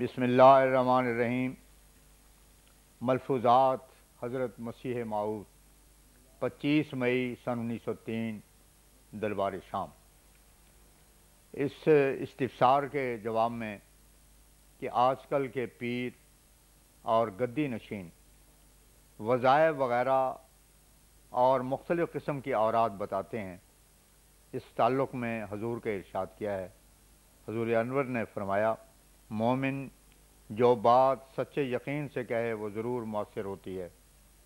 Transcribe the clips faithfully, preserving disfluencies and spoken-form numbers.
بسم اللہ الرحمن الرحیم۔ ملفوظات حضرت مسیح موعود پچیس مئی سن انیس سو تین دربار شام۔ اس استفسار کے جواب میں کہ آج کل کے پیر اور گدی نشین وظائف وغیرہ اور مختلف قسم کی اوراد بتاتے ہیں، اس تعلق میں حضور کا ارشاد کیا ہے۔ حضور انور نے فرمایا، مومن جو بات سچے یقین سے کہے وہ ضرور مؤثر ہوتی ہے،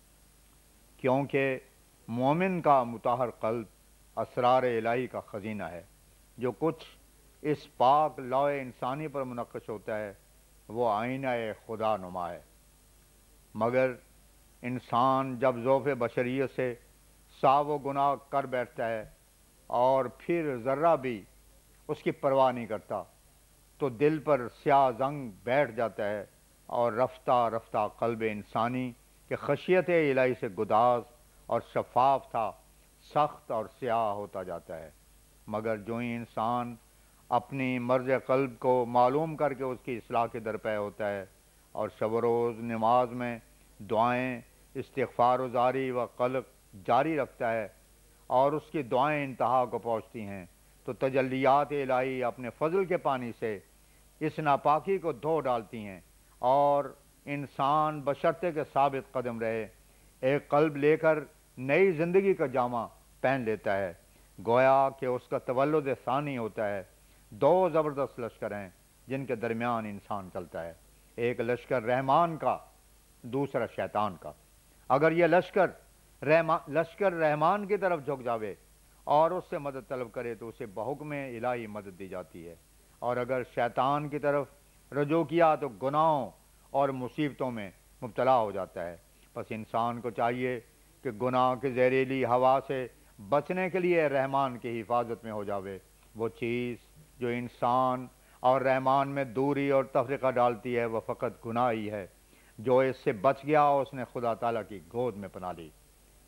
کیونکہ مومن کا مطہر قلب اسرار الہی کا خزینہ ہے۔ جو کچھ اس پاک لوح انسانی پر منقش ہوتا ہے وہ آئینہ خدا نما ہے، مگر انسان جب ذوف بشریت سے صاف و گناہ کر بیٹھتا ہے اور پھر ذرہ بھی اس کی پرواہ نہیں کرتا تو دل پر سیاہ زنگ بیٹھ جاتا ہے اور رفتہ رفتہ قلب انسانی کہ خشیت الہی سے گداز اور شفاف تھا سخت اور سیاہ ہوتا جاتا ہے۔ مگر جو ہی انسان اپنی مرض قلب کو معلوم کر کے اس کی اصلاح کے درپے ہوتا ہے اور شب و روز نماز میں دعائیں استغفار و زاری و قلق جاری رکھتا ہے اور اس کی دعائیں انتہا کو پہنچتی ہیں تو تجلیات الہی اپنے فضل کے پانی سے اس ناپاکی کو دھو ڈالتی ہیں اور انسان بشرطے کے ثابت قدم رہے ایک قلب لے کر نئی زندگی کا جامہ پہن لیتا ہے، گویا کہ اس کا تولد ثانی ہوتا ہے۔ دو زبردست لشکر ہیں جن کے درمیان انسان چلتا ہے، ایک لشکر رحمان کا، دوسرا شیطان کا۔ اگر یہ لشکر رحمان لشکر رحمان کی طرف جھک جاوے اور اس سے مدد طلب کرے تو اسے بحکم الہی مدد دی جاتی ہے، اور اگر شیطان کی طرف رجوع کیا تو گناہوں اور مصیبتوں میں مبتلا ہو جاتا ہے۔ پس انسان کو چاہیے کہ گناہ کے زہریلی ہوا سے بچنے کے لیے رحمان کی حفاظت میں ہو جاوے۔ وہ چیز جو انسان اور رحمان میں دوری اور تفرقہ ڈالتی ہے وہ فقط گناہ ہی ہے۔ جو اس سے بچ گیا اس نے خدا تعالیٰ کی گود میں پناہ لی۔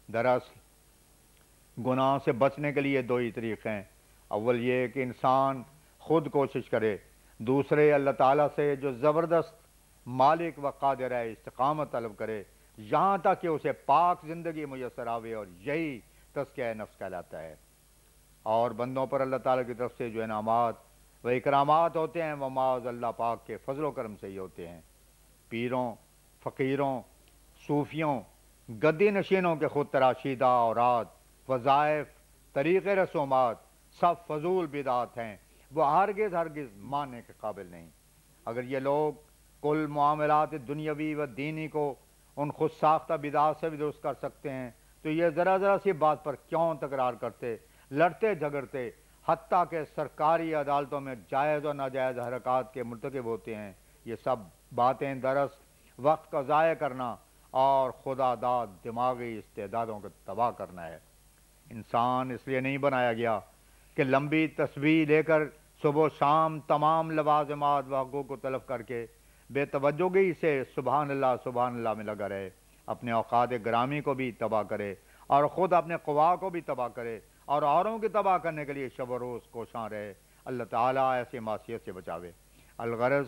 دراصل گناہ سے بچنے کے لیے دو ہی طریقے ہیں، اول یہ کہ انسان خود کوشش کرے، دوسرے اللہ تعالیٰ سے جو زبردست مالک و قادر ہے استقامت طلب کرے یہاں تک کہ اسے پاک زندگی میسر آوے، اور یہی تزکیہ نفس کہلاتا ہے۔ اور بندوں پر اللہ تعالیٰ کی طرف سے جو انعامات و اکرامات ہوتے ہیں وہ معاذ اللہ پاک کے فضل و کرم سے ہی ہوتے ہیں۔ پیروں، فقیروں، صوفیوں، گدی نشینوں کے خود تراشیدہ اوراد، وظائف، طریق رسومات سب فضول بدعات ہیں، وہ ہرگز ہرگز ماننے کے قابل نہیں۔ اگر یہ لوگ کل معاملات دنیاوی و دینی کو ان خود ساختہ بدعات سے بھی درست کر سکتے ہیں تو یہ ذرا ذرا سی بات پر کیوں تکرار کرتے، لڑتے جھگڑتے، حتیٰ کہ سرکاری عدالتوں میں جائز و ناجائز حرکات کے مرتکب ہوتے ہیں۔ یہ سب باتیں دراصل وقت کا ضائع کرنا اور خدا داد دماغی استعدادوں کو تباہ کرنا ہے۔ انسان اس لیے نہیں بنایا گیا کہ لمبی تسبیح لے کر صبح و شام تمام لوازمات و حقوق کو طلب کر کے بے توجہی سے سبحان اللہ سبحان اللہ میں لگا رہے، اپنے اوقات گرامی کو بھی تباہ کرے اور خود اپنے قوا کو بھی تباہ کرے اور اوروں کی تباہ کرنے کے لیے شب و روز کوشاں رہے۔ اللہ تعالیٰ ایسی معصیت سے بچاوے۔ الغرض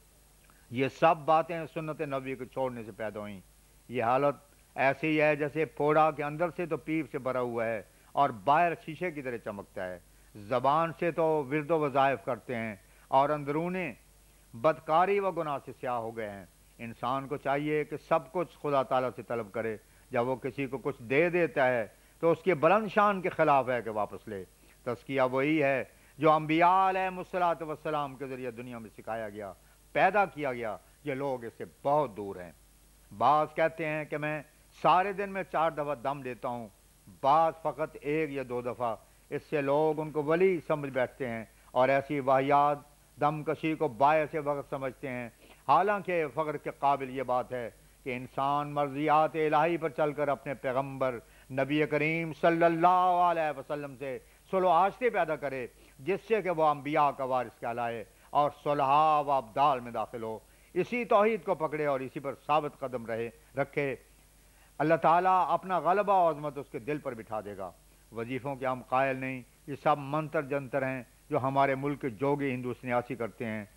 یہ سب باتیں سنت نبوی کو چھوڑنے سے پیدا ہوئیں۔ یہ حالت ایسی ہے جیسے پھوڑا کے اندر سے تو پیپ سے بھرا ہوا ہے اور باہر شیشے کی طرح چمکتا ہے۔ زبان سے تو ورد و وظائف کرتے ہیں اور اندرونے بدکاری و گناہ سے سیاہ ہو گئے ہیں۔ انسان کو چاہیے کہ سب کچھ خدا تعالیٰ سے طلب کرے، جب وہ کسی کو کچھ دے دیتا ہے تو اس کے بلند شان کے خلاف ہے کہ واپس لے۔ تزکیہ وہی ہے جو انبیاء علیہ الصلوۃ والسلام کے ذریعے دنیا میں سکھایا گیا، پیدا کیا گیا۔ یہ لوگ اس سے بہت دور ہیں۔ بعض کہتے ہیں کہ میں سارے دن میں چار دفعہ دم لیتا ہوں، بعض فقط ایک یا دو دفعہ۔ اس سے لوگ ان کو ولی سمجھ بیٹھتے ہیں اور ایسی واحیات دم کشی کو باعث وقت سمجھتے ہیں، حالانکہ فخر کے قابل یہ بات ہے کہ انسان مرضیات الہی پر چل کر اپنے پیغمبر نبی کریم صلی اللہ علیہ وسلم سے صلح و آشتی پیدا کرے، جس سے کہ وہ انبیاء کا وارث کہلائے اور صلحاء و ابدال میں داخل ہو، اسی توحید کو پکڑے اور اسی پر ثابت قدم رہے رکھے۔ اللہ تعالیٰ اپنا غلبہ و عظمت اس کے دل پر بٹھا دے گا۔ وظیفوں کے ہم قائل نہیں، یہ سب منتر جنتر ہیں جو ہمارے ملک کے جوگی ہندو سنیاسی کرتے ہیں۔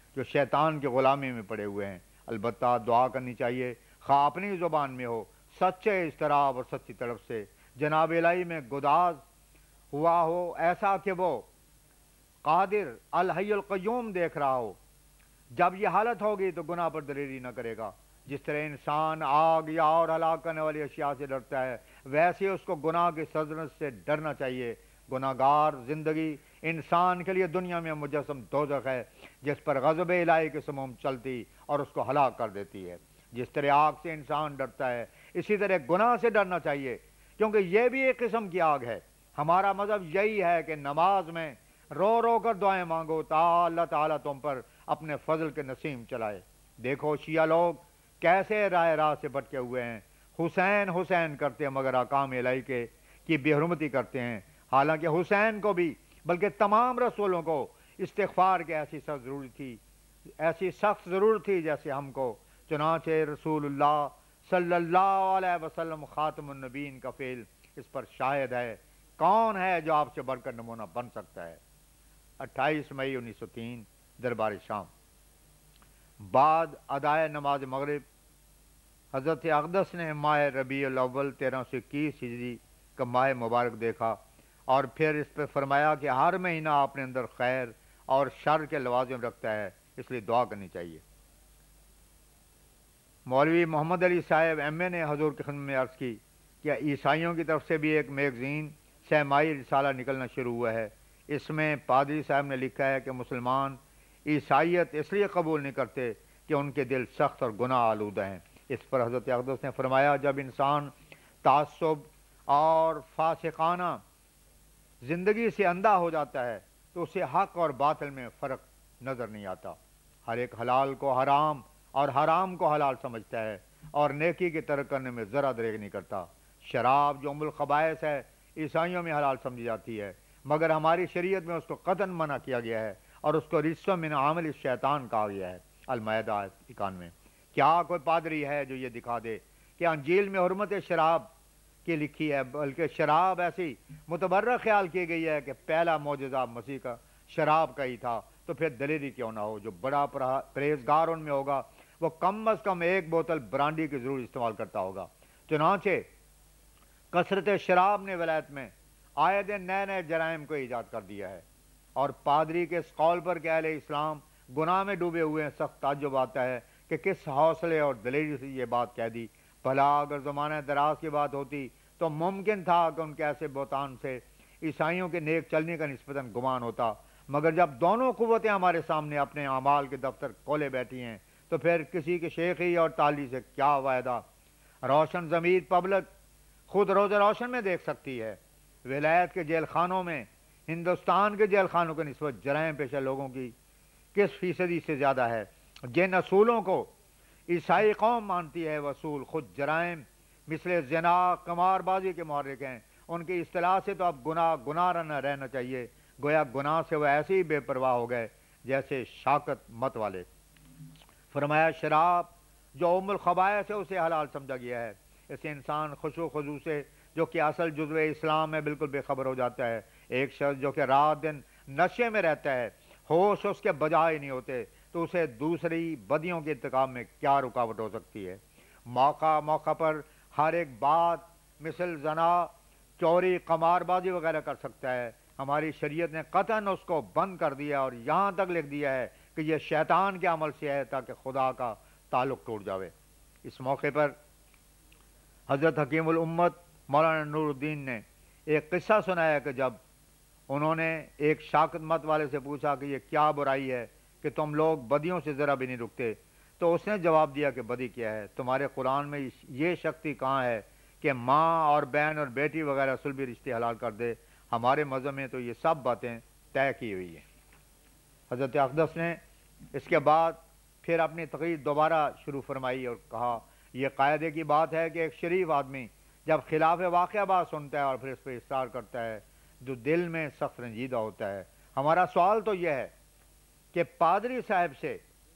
جو شیطان کی غلامی میں پڑے ہوئے ہیں۔ البتہ دعا کرنی چاہیے، خواہ اپنی زبان میں ہو، سچے اضطراب اور سچی طرف سے جناب الہی میں گداز ہوا ہو، ایسا کہ وہ قادر الحی القیوم دیکھ رہا ہو۔ جب یہ حالت ہوگی تو گناہ پر دلیری نہ کرے گا۔ جس طرح انسان آگ یا اور ہلاک کرنے والی اشیاء سے ڈرتا ہے، ویسے اس کو گناہ کی سلطنت سے ڈرنا چاہیے۔ گناہگار زندگی انسان کے لیے دنیا میں مجسم دوزخ ہے، جس پر غضب الہی کی سموم چلتی اور اس کو ہلاک کر دیتی ہے۔ جس طرح آگ سے انسان ڈرتا ہے، اسی طرح گناہ سے ڈرنا چاہیے، کیونکہ یہ بھی ایک قسم کی آگ ہے۔ ہمارا مذہب یہی ہے کہ نماز میں رو رو کر دعائیں مانگو تا اللہ تعالیٰ تم پر اپنے فضل کے نسیم چلائے۔ دیکھو شیعہ لوگ کیسے راہ راہ سے بھٹکے ہوئے ہیں، حسین حسین کرتے ہیں مگر احکام الہی کے کی بے حرمتی کرتے ہیں، حالانکہ حسین کو بھی بلکہ تمام رسولوں کو استغفار کی ایسی سخت ضرورت تھی ایسی سخت ضرورت تھی جیسے ہم کو۔ چنانچہ رسول اللہ صلی اللہ علیہ وسلم خاتم النبیین کا فعل اس پر شاہد ہے۔ کون ہے جو آپ سے بڑھ کر نمونہ بن سکتا ہے؟ اٹھائیس مئی انیس سو تین، دربار شام۔ بعد ادائے نماز مغرب حضرت اقدس نے ماہ ربیع الاول تیرہ سو اکیس ہجری کا ماہ مبارک دیکھا، اور پھر اس پہ فرمایا کہ ہر مہینہ اپنے اندر خیر اور شر کے لوازم رکھتا ہے، اس لیے دعا کرنی چاہیے۔ مولوی محمد علی صاحب ایم اے نے حضور کی خدمت میں عرض کی کہ عیسائیوں کی طرف سے بھی ایک میگزین سہ ماہی رسالہ نکلنا شروع ہوا ہے۔ اس میں پادری صاحب نے لکھا ہے کہ مسلمان عیسائیت اس لیے قبول نہیں کرتے کہ ان کے دل سخت اور گناہ آلودہ ہیں۔ اس پر حضرت اقدس نے فرمایا جب انسان تعصب اور فاسقانہ زندگی سے اندھا ہو جاتا ہے تو اسے حق اور باطل میں فرق نظر نہیں آتا۔ ہر ایک حلال کو حرام اور حرام کو حلال سمجھتا ہے اور نیکی کی ترک کرنے میں ذرا دریغ نہیں کرتا۔ شراب جو ام الخبائث ہے عیسائیوں میں حلال سمجھی جاتی ہے، مگر ہماری شریعت میں اس کو قطعاً منع کیا گیا ہے اور اس کو رجس من عمل الشیطان کہا گیا ہے۔ المائدہ اکانوے۔ کیا کوئی پادری ہے جو یہ دکھا دے کہ انجیل میں حرمت شراب کی لکھی ہے، بلکہ شراب ایسی متبرہ خیال کی گئی ہے کہ پہلا معجزہ مسیح کا شراب کا ہی تھا، تو پھر دلیری کیوں نہ ہو؟ جو بڑا پرہیزگار ان میں ہوگا وہ کم از کم ایک بوتل برانڈی کی ضرور استعمال کرتا ہوگا۔ چنانچہ کثرت شراب نے ولایت میں آئے دن نئے نئے جرائم کو ایجاد کر دیا ہے، اور پادری کے اس قول پر کہ اہل اسلام گناہ میں ڈوبے ہوئے ہیں سخت تعجب آتا ہے کہ کس حوصلے اور دلیری سے یہ بات کہہ دی۔ بھلا اگر زمانہ دراز کی بات ہوتی تو ممکن تھا کہ ان کے ایسے بہتان سے عیسائیوں کے نیک چلنے کا نسبتاً گمان ہوتا، مگر جب دونوں قوتیں ہمارے سامنے اپنے اعمال کے دفتر کھولے بیٹھی ہیں تو پھر کسی کے شیخی اور تالی سے کیا وعدہ؟ روشن ضمیر پبلک خود روز روشن میں دیکھ سکتی ہے۔ ولایت کے جیل خانوں میں ہندوستان کے جیل خانوں کے نسبت جرائم پیشہ لوگوں کی کس فیصدی سے زیادہ ہے؟ جن اصولوں کو عیسائی قوم مانتی ہے وہ اصول خود جرائم مثل زنا قمار بازی کے محرک ہیں۔ ان کی اصطلاح سے تو اب گناہ گناہ نہ رہنا چاہیے، گویا گناہ سے وہ ایسے ہی بے پرواہ ہو گئے جیسے شاکت مت والے۔ فرمایا شراب جو ام الخبائث ہے اسے حلال سمجھا گیا ہے۔ اسے انسان خشوع و خضوع سے جو کہ اصل جزو اسلام ہے بالکل بے خبر ہو جاتا ہے۔ ایک شخص جو کہ رات دن نشے میں رہتا ہے، ہوش اس کے بجائے نہیں ہوتے، تو اسے دوسری بدیوں کے ارتکاب میں کیا رکاوٹ ہو سکتی ہے؟ موقع موقع پر ہر ایک بات مثل زنا، چوری، قمار بازی وغیرہ کر سکتا ہے۔ ہماری شریعت نے قطعاً اس کو بند کر دیا اور یہاں تک لکھ دیا ہے کہ یہ شیطان کے عمل سے ہے تاکہ خدا کا تعلق ٹوٹ جاوے۔ اس موقع پر حضرت حکیم الامت مولانا نور الدین نے ایک قصہ سنایا کہ جب انہوں نے ایک شاکت مت والے سے پوچھا کہ یہ کیا برائی ہے کہ تم لوگ بدیوں سے ذرا بھی نہیں رکتے، تو اس نے جواب دیا کہ بدی کیا ہے؟ تمہارے قرآن میں یہ شکتی کہاں ہے کہ ماں اور بہن اور بیٹی وغیرہ صلبی رشتے حلال کر دے؟ ہمارے مذہب میں تو یہ سب باتیں طے کی ہوئی ہیں۔ حضرت اقدس نے اس کے بعد پھر اپنی تقریر دوبارہ شروع فرمائی اور کہا یہ قاعدے کی بات ہے کہ ایک شریف آدمی جب خلاف واقعہ بات سنتا ہے اور پھر اس پہ اصرار کرتا ہے جو دل میں سخت رنجیدہ ہوتا ہے۔ ہمارا سوال تو یہ ہے کہ پادری صاحب سے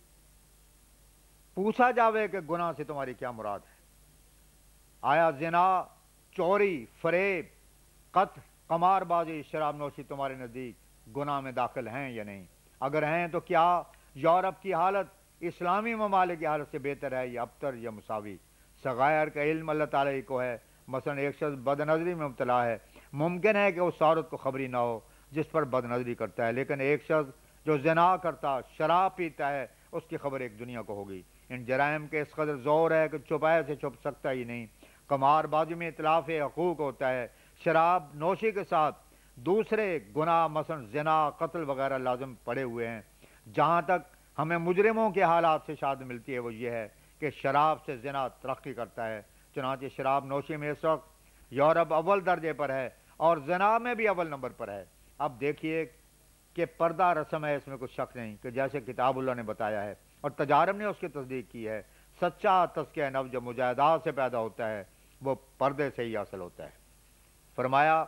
پوچھا جاوے کہ گناہ سے تمہاری کیا مراد ہے؟ آیا زنا، چوری، فریب، قتل، قمار بازی، شراب نوشی تمہارے نزدیک گناہ میں داخل ہیں یا نہیں؟ اگر ہیں تو کیا یورپ کی حالت اسلامی ممالک کی حالت سے بہتر ہے یا ابتر یا مساوی؟ صغائر کا علم اللہ تعالیٰ ہی کو ہے۔ مثلا ایک شخص بد نظری میں مبتلا ہے، ممکن ہے کہ اس عورت کو خبری نہ ہو جس پر بد نظری کرتا ہے، لیکن ایک شخص جو زنا کرتا، شراب پیتا ہے، اس کی خبر ایک دنیا کو ہوگی۔ ان جرائم کے اس قدر زور ہے کہ چھپائے سے چھپ سکتا ہی نہیں۔ قمار بازی میں اطلاف حقوق ہوتا ہے، شراب نوشی کے ساتھ دوسرے گناہ مثلا زنا، قتل وغیرہ لازم پڑے ہوئے ہیں۔ جہاں تک ہمیں مجرموں کے حالات سے شہادت ملتی ہے وہ یہ ہے کہ شراب سے زنا ترقی کرتا ہے۔ چنانچہ شراب نوشی میں اس وقت یورپ اول درجے پر ہے اور زنا میں بھی اول نمبر پر ہے۔ اب دیکھیے کہ پردہ رسم ہے، اس میں کچھ شک نہیں کہ جیسے کتاب اللہ نے بتایا ہے اور تجارب نے اس کی تصدیق کی ہے، سچا تزکیہ نفس جو مجاہدات سے پیدا ہوتا ہے وہ پردے سے ہی حاصل ہوتا ہے۔ فرمایا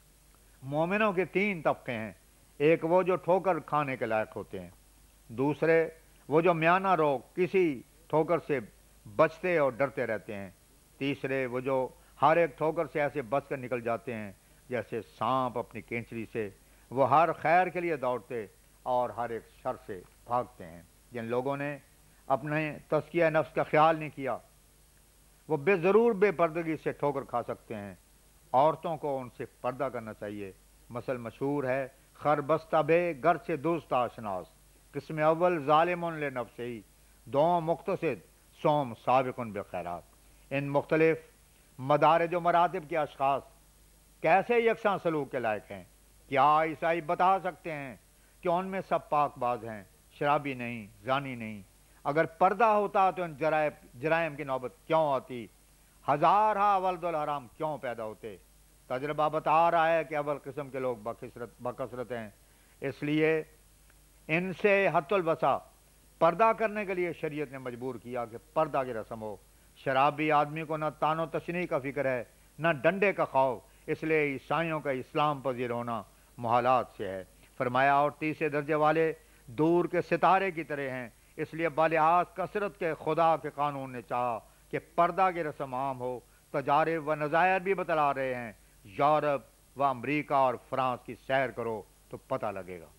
مومنوں کے تین طبقے ہیں، ایک وہ جو ٹھوکر کھانے کے لائق ہوتے ہیں، دوسرے وہ جو میانہ رو کسی ٹھوکر سے بچتے اور ڈرتے رہتے ہیں، تیسرے وہ جو ہر ایک ٹھوکر سے ایسے بچ کر نکل جاتے ہیں جیسے سانپ اپنی کینچری سے، وہ ہر خیر کے لیے دوڑتے اور ہر ایک شر سے بھاگتے ہیں۔ جن لوگوں نے اپنے تزکیہ نفس کا خیال نہیں کیا وہ بے ضرور بے پردگی سے ٹھوکر کھا سکتے ہیں۔ عورتوں کو ان سے پردہ کرنا چاہیے۔ مثل مشہور ہے، خر بستہ بے گر سے دوست آشناس، قسم اول ظالم لنفسہ ہی، دوم مقتصد، سوم سابق بالخیرات۔ ان مختلف مدارج و مراتب کے اشخاص کیسے یکساں سلوک کے لائق ہیں؟ کیا عیسائی بتا سکتے ہیں کہ ان میں سب پاک باز ہیں، شرابی نہیں، زانی نہیں؟ اگر پردہ ہوتا تو ان جرائم جرائم کی نوبت کیوں آتی؟ ہزارہ ولد الحرام کیوں پیدا ہوتے؟ تجربہ بتا رہا ہے کہ اول قسم کے لوگ بکثرت بکثرت ہیں، اس لیے ان سے حت البصا پردہ کرنے کے لیے شریعت نے مجبور کیا کہ پردہ کی رسم ہو۔ شرابی آدمی کو نہ تان و تشنیع کا فکر ہے نہ ڈنڈے کا خوف، اس لیے عیسائیوں کا اسلام پذیر ہونا محالات سے ہے۔ فرمایا اور تیسرے درجے والے دور کے ستارے کی طرح ہیں، اس لیے بالحاظ کثرت کے خدا کے قانون نے چاہا کہ پردہ کی رسم عام ہو۔ تجارب و نظائر بھی بتلا رہے ہیں، یورپ و امریکہ اور فرانس کی سیر کرو تو پتہ لگے گا۔